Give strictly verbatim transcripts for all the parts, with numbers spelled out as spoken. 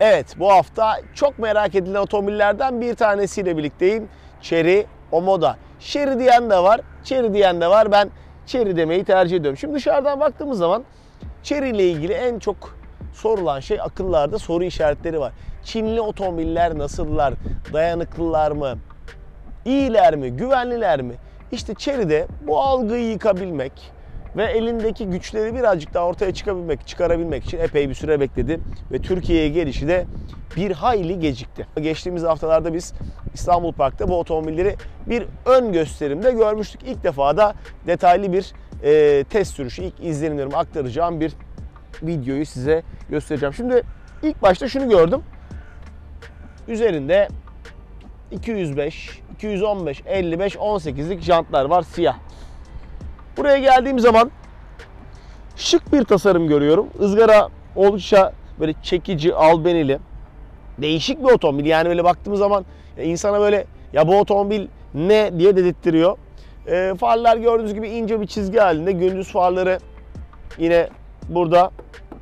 Evet, bu hafta çok merak edilen otomobillerden bir tanesiyle birlikteyim. Chery Omoda. Chery diyen de var, Chery diyen de var. Ben Chery demeyi tercih ediyorum. Şimdi dışarıdan baktığımız zaman Chery ile ilgili en çok sorulan şey, akıllarda soru işaretleri var. Çinli otomobiller nasıllar? Dayanıklılar mı? İyiler mi? Güvenliler mi? İşte Chery'de bu algıyı yıkabilmek ve elindeki güçleri birazcık daha ortaya çıkabilmek, çıkarabilmek için epey bir süre bekledi. Ve Türkiye'ye gelişi de bir hayli gecikti. Geçtiğimiz haftalarda biz İstanbul Park'ta bu otomobilleri bir ön gösterimde görmüştük. İlk defa da detaylı bir e, test sürüşü, ilk izlenimlerimi aktaracağım bir videoyu size göstereceğim. Şimdi ilk başta şunu gördüm. Üzerinde iki yüz beş, iki yüz on beş, elli beş, on sekizlik jantlar var, siyah. Buraya geldiğim zaman şık bir tasarım görüyorum. Izgara oldukça böyle çekici, albenili. Değişik bir otomobil. Yani böyle baktığımız zaman insana böyle ya bu otomobil ne diye dedirttiriyor. E, farlar gördüğünüz gibi ince bir çizgi halinde. Gündüz farları yine burada.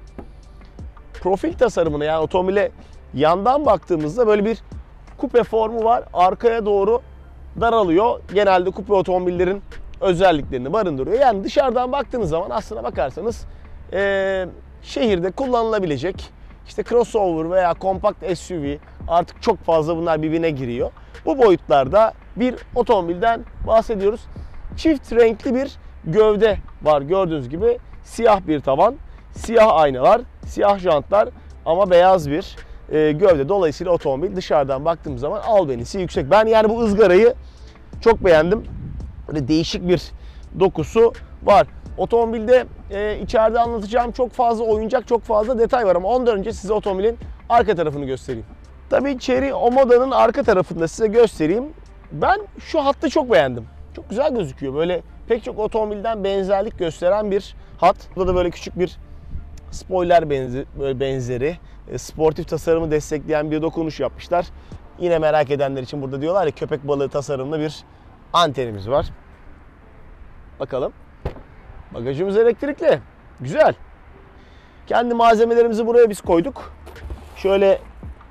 Profil tasarımına, yani otomobile yandan baktığımızda böyle bir kupe formu var. Arkaya doğru daralıyor. Genelde kupe otomobillerin özelliklerini barındırıyor. Yani dışarıdan baktığınız zaman aslına bakarsanız e, şehirde kullanılabilecek işte crossover veya kompakt S U V, artık çok fazla bunlar birbirine giriyor. Bu boyutlarda bir otomobilden bahsediyoruz. Çift renkli bir gövde var gördüğünüz gibi. Siyah bir tavan, siyah aynalar, siyah jantlar ama beyaz bir e, gövde. Dolayısıyla otomobil dışarıdan baktığımız zaman albenisi yüksek. Ben yani bu ızgarayı çok beğendim. Böyle değişik bir dokusu var. Otomobilde e, içeride anlatacağım çok fazla oyuncak, çok fazla detay var ama ondan önce size otomobilin arka tarafını göstereyim. Tabii Chery Omoda'nın arka tarafını da size göstereyim. Ben şu hattı çok beğendim. Çok güzel gözüküyor. Böyle pek çok otomobilden benzerlik gösteren bir hat. Burada da böyle küçük bir spoiler benzeri, sportif tasarımı destekleyen bir dokunuş yapmışlar. Yine merak edenler için burada diyorlar ya, köpek balığı tasarımlı bir antenimiz var. Bakalım. Bagajımız elektrikli. Güzel. Kendi malzemelerimizi buraya biz koyduk. Şöyle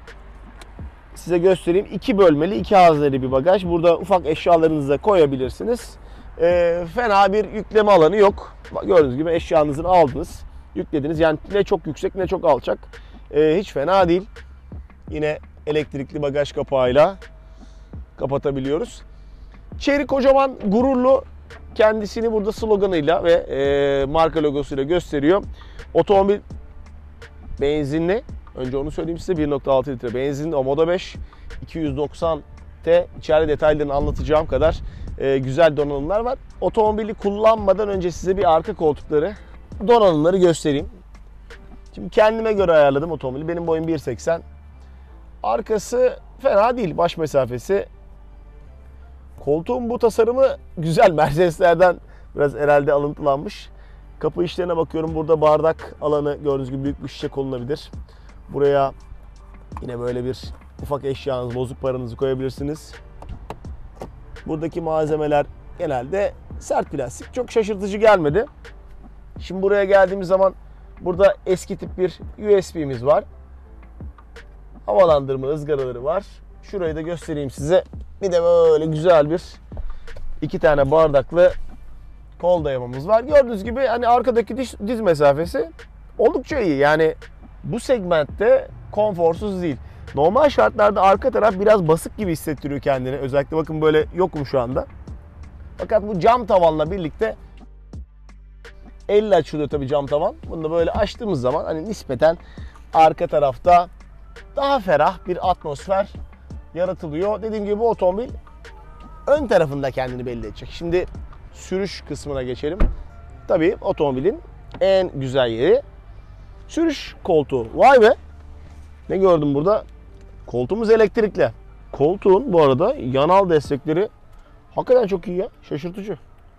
size göstereyim. İki bölmeli, iki hazneli bir bagaj. Burada ufak eşyalarınızı da koyabilirsiniz. E, fena bir yükleme alanı yok. Gördüğünüz gibi eşyanızı aldınız, yüklediniz. Yani ne çok yüksek ne çok alçak. E, hiç fena değil. Yine elektrikli bagaj kapağıyla kapatabiliyoruz. Chery kocaman, gururlu, kendisini burada sloganıyla ve e, marka logosuyla gösteriyor. Otomobil benzinli. Önce onu söyleyeyim size. bir nokta altı litre benzinli Omoda beş. iki yüz doksan T. İçeride detaylarını anlatacağım kadar e, güzel donanımlar var. Otomobili kullanmadan önce size bir arka koltukları, donanımları göstereyim. Şimdi kendime göre ayarladım otomobili. Benim boyum bir seksen. Arkası fena değil. Baş mesafesi. Koltuğun bu tasarımı güzel. Mercedeslerden biraz herhalde alıntılanmış. Kapı işlerine bakıyorum. Burada bardak alanı gördüğünüz gibi büyük bir şişe konulabilir. Buraya yine böyle bir ufak eşyanız, bozuk paranızı koyabilirsiniz. Buradaki malzemeler genelde sert plastik. Çok şaşırtıcı gelmedi. Şimdi buraya geldiğimiz zaman burada eski tip bir U S B'miz var. Havalandırma ızgaraları var. Şurayı da göstereyim size. Bir de böyle güzel bir iki tane bardaklı kol dayamamız var. Gördüğünüz gibi hani arkadaki diz, diz mesafesi oldukça iyi. Yani bu segmentte konforsuz değil. Normal şartlarda arka taraf biraz basık gibi hissettiriyor kendini. Özellikle bakın böyle yokum şu anda. Fakat bu cam tavanla birlikte elle açılıyor tabii cam tavan. Bunu da böyle açtığımız zaman hani nispeten arka tarafta daha ferah bir atmosfer yaratılıyor. Dediğim gibi bu otomobil ön tarafında kendini belli edecek. Şimdi sürüş kısmına geçelim. Tabii otomobilin en güzel yeri sürüş koltuğu. Vay be! Ne gördüm burada? Koltuğumuz elektrikli. Koltuğun bu arada yanal destekleri hakikaten çok iyi ya. Şaşırtıcı.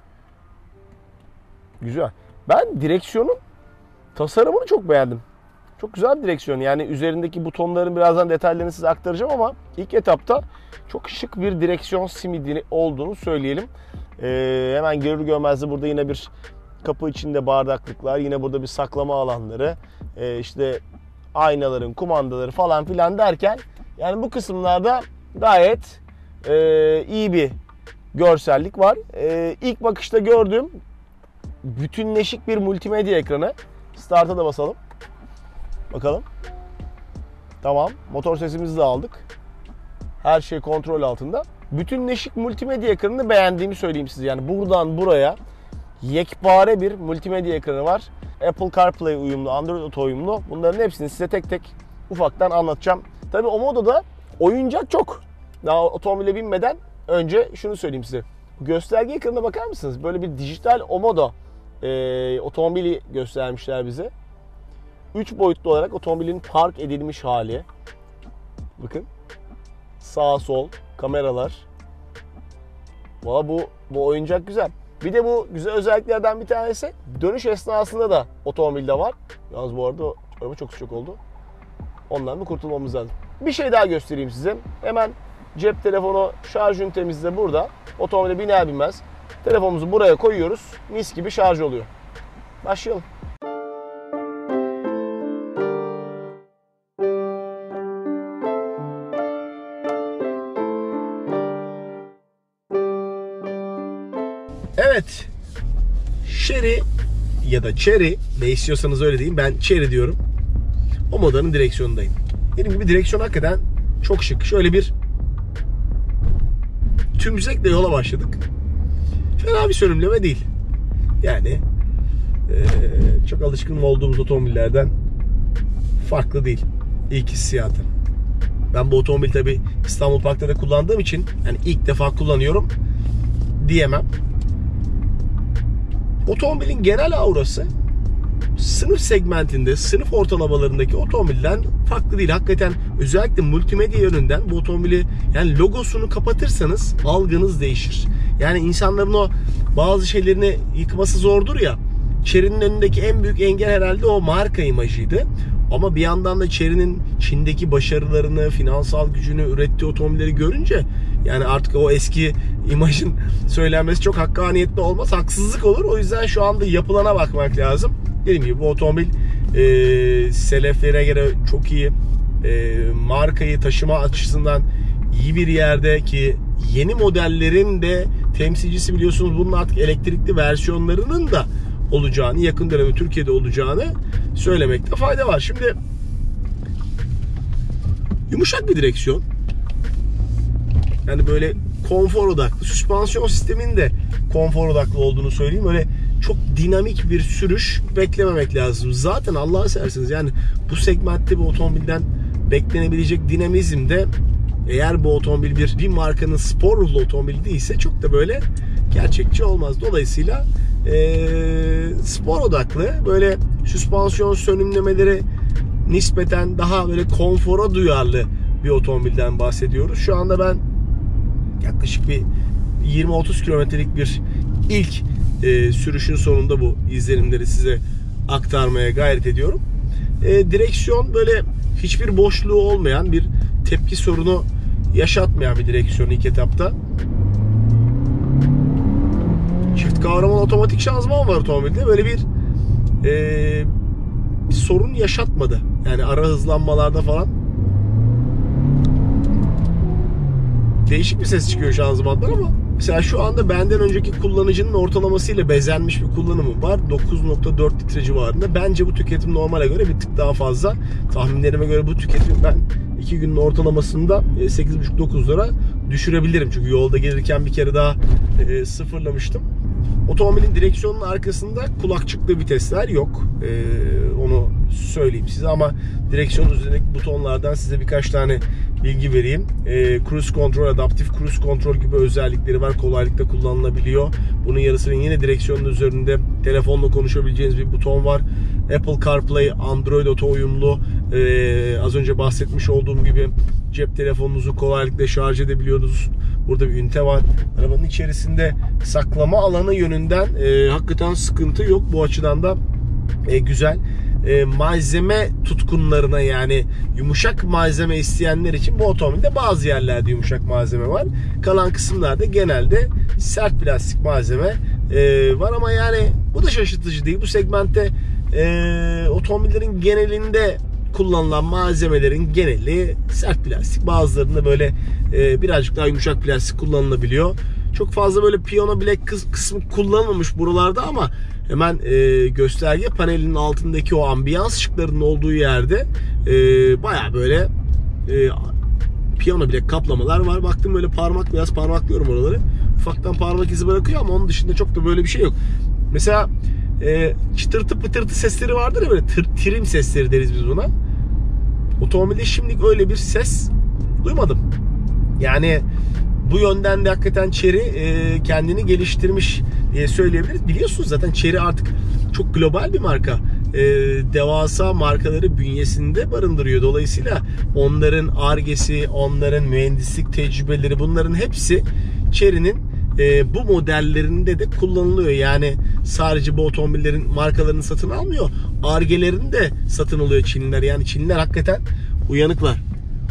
Güzel. Ben direksiyonun tasarımını çok beğendim. Çok güzel bir direksiyon. Yani üzerindeki butonların birazdan detaylarını size aktaracağım ama ilk etapta çok şık bir direksiyon simidi olduğunu söyleyelim. Ee, hemen görür görmez de burada yine bir kapı içinde bardaklıklar, yine burada bir saklama alanları, ee, işte aynaların kumandaları falan filan derken yani bu kısımlarda gayet e, iyi bir görsellik var. E, ilk bakışta gördüğüm bütünleşik bir multimedya ekranı. Start'a da basalım. Bakalım. Tamam. Motor sesimizi de aldık. Her şey kontrol altında. Bütünleşik multimedya ekranını beğendiğimi söyleyeyim size. Yani buradan buraya yekpare bir multimedya ekranı var. Apple CarPlay uyumlu, Android Auto uyumlu. Bunların hepsini size tek tek ufaktan anlatacağım. Tabii Omodo'da oyuncak çok. Daha otomobile binmeden önce şunu söyleyeyim size. Gösterge ekranına bakar mısınız? Böyle bir dijital Omodo e, otomobili göstermişler bize. üç boyutlu olarak otomobilin park edilmiş hali. Bakın. Sağ sol kameralar. Valla bu bu oyuncak güzel. Bir de bu güzel özelliklerden bir tanesi dönüş esnasında da otomobilde var. Yalnız bu arada araba çok sıcak oldu. Ondan bir kurtulmamız lazım. Bir şey daha göstereyim size. Hemen cep telefonu şarj ünitemiz de burada. Otomobile biner binmez telefonumuzu buraya koyuyoruz. Mis gibi şarj oluyor. Başlayalım. Evet. Chery ya da Chery, ne istiyorsanız öyle diyeyim. Ben Chery diyorum. Omodo'nun direksiyonundayım. Dediğim gibi direksiyon hakikaten çok şık. Şöyle bir tümsekle yola başladık. Fena bir sürümleme değil. Yani ee, çok alışkın olduğumuz otomobillerden farklı değil. İlk hissiyatı. Ben bu otomobil tabi İstanbul Park'ta da kullandığım için yani ilk defa kullanıyorum diyemem. Otomobilin genel aurası sınıf segmentinde, sınıf ortalamalarındaki otomobilden farklı değil. Hakikaten özellikle multimedya yönünden bu otomobili yani logosunu kapatırsanız algınız değişir. Yani insanların o bazı şeylerini yıkması zordur ya. Chery'nin önündeki en büyük engel herhalde o marka imajıydı. Ama bir yandan da Chery'nin Çin'deki başarılarını, finansal gücünü, ürettiği otomobilleri görünce yani artık o eski imajın söylenmesi çok hakkaniyetli olmaz, haksızlık olur. O yüzden şu anda yapılana bakmak lazım. Dediğim gibi bu otomobil e, seleflere göre çok iyi, e, markayı taşıma açısından iyi bir yerde ki yeni modellerin de temsilcisi biliyorsunuz bunun artık elektrikli versiyonlarının da olacağını, yakın dönemde Türkiye'de olacağını söylemekte fayda var. Şimdi yumuşak bir direksiyon. Yani böyle konfor odaklı. Süspansiyon sisteminin de konfor odaklı olduğunu söyleyeyim. Öyle çok dinamik bir sürüş beklememek lazım. Zaten Allah'a seversiniz yani bu segmentte bir otomobilden beklenebilecek dinamizm de eğer bu otomobil bir, bir markanın spor ruhlu otomobili değilse çok da böyle gerçekçi olmaz. Dolayısıyla Ee, spor odaklı böyle süspansiyon sönümlemeleri nispeten daha böyle konfora duyarlı bir otomobilden bahsediyoruz. Şu anda ben yaklaşık bir yirmi otuz kilometrelik bir ilk e, sürüşün sonunda bu izlenimleri size aktarmaya gayret ediyorum. E, direksiyon böyle hiçbir boşluğu olmayan, bir tepki sorunu yaşatmayan bir direksiyon ilk etapta. Çift kahraman otomatik şanzıman var otomobilde. Böyle bir, e, bir sorun yaşatmadı. Yani ara hızlanmalarda falan. Değişik bir ses çıkıyor şanzımandan ama mesela şu anda benden önceki kullanıcının ortalamasıyla bezenmiş bir kullanımı var. dokuz nokta dört litre civarında. Bence bu tüketim normale göre bir tık daha fazla. Tahminlerime göre bu tüketim ben iki günün ortalamasında sekiz buçuk dokuz lira düşürebilirim. Çünkü yolda gelirken bir kere daha e, sıfırlamıştım. Otomobilin direksiyonunun arkasında kulakçıklı vitesler yok. Ee, onu söyleyeyim size ama direksiyonun üzerindeki butonlardan size birkaç tane bilgi vereyim. Ee, cruise control, adaptif cruise control gibi özellikleri var. Kolaylıkla kullanılabiliyor. Bunun yarısının yine direksiyonun üzerinde telefonla konuşabileceğiniz bir buton var. Apple CarPlay, Android Auto uyumlu. Ee, az önce bahsetmiş olduğum gibi cep telefonunuzu kolaylıkla şarj edebiliyorsunuz. Burada bir ünite var. Arabanın içerisinde saklama alanı yönünden e, hakikaten sıkıntı yok. Bu açıdan da e, güzel. E, malzeme tutkunlarına yani yumuşak malzeme isteyenler için bu otomobilde bazı yerlerde yumuşak malzeme var. Kalan kısımlarda genelde sert plastik malzeme e, var ama yani bu da şaşırtıcı değil. Bu segmentte e, otomobillerin genelinde kullanılan malzemelerin geneli sert plastik. Bazılarında böyle e, birazcık daha yumuşak plastik kullanılabiliyor. Çok fazla böyle piyano bilek kısmı kullanılmamış buralarda ama hemen e, gösterge panelinin altındaki o ambiyans ışıklarının olduğu yerde e, baya böyle e, piyano bilek kaplamalar var. Baktım böyle parmak biraz parmaklıyorum oraları. Ufaktan parmak izi bırakıyor ama onun dışında çok da böyle bir şey yok. Mesela e, çıtırtı pıtırtı sesleri vardır ya, böyle tır, trim sesleri deriz biz buna. Otomobilde şimdilik öyle bir ses duymadım. Yani bu yönden de hakikaten Chery e, kendini geliştirmiş diye söyleyebiliriz. Biliyorsunuz zaten Chery artık çok global bir marka. E, devasa markaları bünyesinde barındırıyor. Dolayısıyla onların Ar-Ge'si, onların mühendislik tecrübeleri, bunların hepsi Chery'nin e, bu modellerinde de kullanılıyor. Yani sadece bu otomobillerin markalarını satın almıyor. Ar-Ge'lerini de satın alıyor Çinliler. Yani Çinliler hakikaten uyanıklar.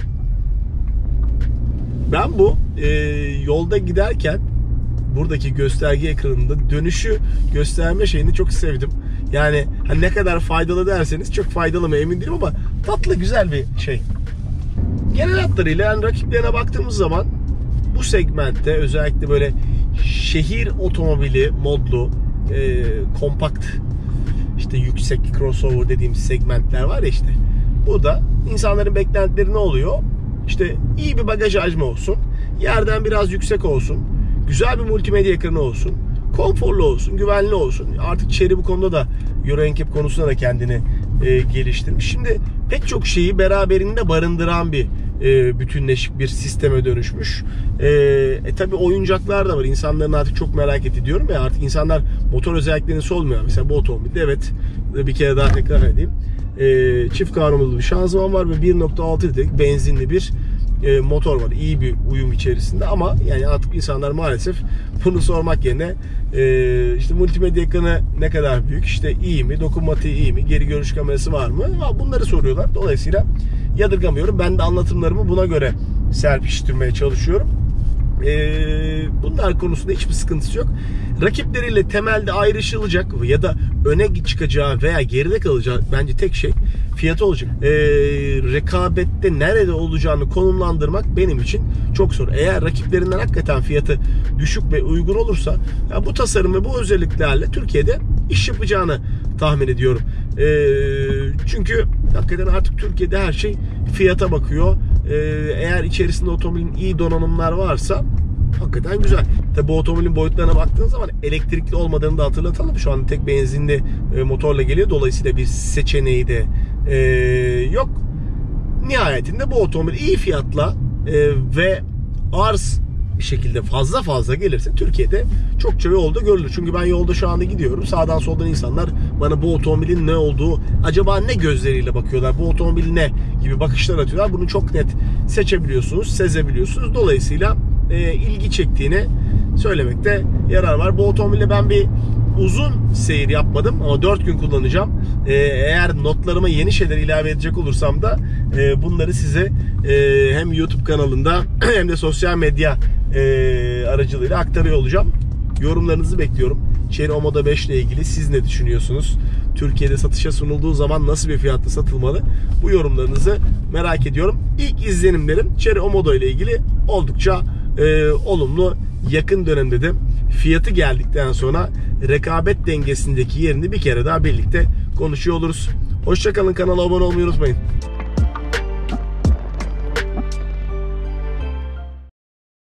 Ben bu e, yolda giderken buradaki gösterge ekranında dönüşü gösterme şeyini çok sevdim. Yani hani ne kadar faydalı derseniz çok faydalı mı emin değilim ama tatlı, güzel bir şey. Genel hatlarıyla yani rakiplerine baktığımız zaman bu segmentte özellikle böyle şehir otomobili modlu e, kompakt, işte yüksek crossover dediğimiz segmentler var ya, işte burada insanların beklentileri ne oluyor? İşte iyi bir bagaj hacmi olsun, yerden biraz yüksek olsun, güzel bir multimedya ekranı olsun, konforlu olsun, güvenli olsun. Artık Chery bu konuda da Euro N C A P konusunda da kendini e, geliştirmiş. Şimdi pek çok şeyi beraberinde barındıran bir e, bütünleşik bir sisteme dönüşmüş. E, e tabi oyuncaklar da var. İnsanların artık çok merak ettiği, diyorum ya, artık insanlar motor özelliklerini sormuyor. Mesela bu otomobilde evet, bir kere daha tekrar edeyim. E, çift kavramalı bir şanzıman var ve bir nokta altı litrelik benzinli bir e, motor var. İyi bir uyum içerisinde ama yani artık insanlar maalesef bunu sormak yerine e, işte multimedya ekranı ne kadar büyük, işte iyi mi, dokunmatiği iyi mi, geri görüş kamerası var mı, bunları soruyorlar. Dolayısıyla yadırgamıyorum. Ben de anlatımlarımı buna göre serpiştirmeye çalışıyorum. Ee, bunlar konusunda hiçbir sıkıntısı yok. Rakipleriyle temelde ayrışılacak ya da öne çıkacağı veya geride kalacağı bence tek şey fiyatı olacak. Ee, rekabette nerede olacağını konumlandırmak benim için çok zor. Eğer rakiplerinden hakikaten fiyatı düşük ve uygun olursa ya bu tasarım ve bu özelliklerle Türkiye'de iş yapacağını tahmin ediyorum. Ee, çünkü hakikaten artık Türkiye'de her şey fiyata bakıyor. Ee, eğer içerisinde otomobilin iyi donanımlar varsa hakikaten güzel. Tabi bu otomobilin boyutlarına baktığınız zaman elektrikli olmadığını da hatırlatalım. Şu an tek benzinli e, motorla geliyor. Dolayısıyla bir seçeneği de e, yok. Nihayetinde bu otomobil iyi fiyatla e, ve arz bir şekilde fazla fazla gelirse Türkiye'de çokça yolda görülür. Çünkü ben yolda şu anda gidiyorum. Sağdan soldan insanlar bana bu otomobilin ne olduğu, acaba ne gözleriyle bakıyorlar, bu otomobil ne gibi bakışlar atıyorlar. Bunu çok net seçebiliyorsunuz, sezebiliyorsunuz. Dolayısıyla e, ilgi çektiğini söylemekte yarar var. Bu otomobille ben bir uzun seyir yapmadım ama dört gün kullanacağım. Ee, eğer notlarıma yeni şeyler ilave edecek olursam da e, bunları size e, hem YouTube kanalında hem de sosyal medya e, aracılığıyla aktarıyor olacağım. Yorumlarınızı bekliyorum. Chery Omoda beş ile ilgili siz ne düşünüyorsunuz? Türkiye'de satışa sunulduğu zaman nasıl bir fiyatla satılmalı? Bu yorumlarınızı merak ediyorum. İlk izlenimlerim Chery Omoda ile ilgili oldukça e, olumlu. Yakın dönemde de fiyatı geldikten sonra rekabet dengesindeki yerini bir kere daha birlikte konuşuyor oluruz. Hoşça kalın, kanala abone olmayı unutmayın.